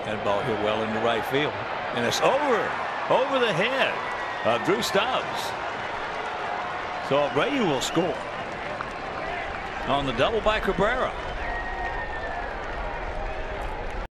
That ball hit well into right field, and it's over the head of Drew Stubbs. So Abreu will score on the double by Cabrera.